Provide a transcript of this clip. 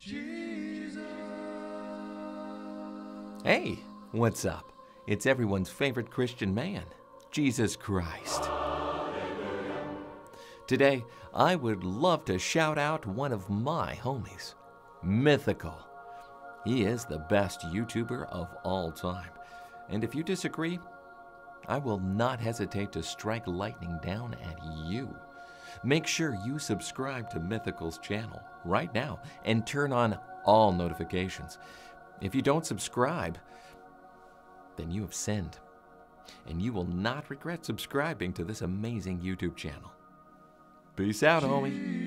Hey, what's up? It's everyone's favorite Christian man, Jesus Christ. Today, I would love to shout out one of my homies, Mythical. He is the best YouTuber of all time. And if you disagree, I will not hesitate to strike lightning down at you. Make sure you subscribe to Mythical's channel right now and turn on all notifications. If you don't subscribe, then you have sinned, and you will not regret subscribing to this amazing YouTube channel. Peace out, homie.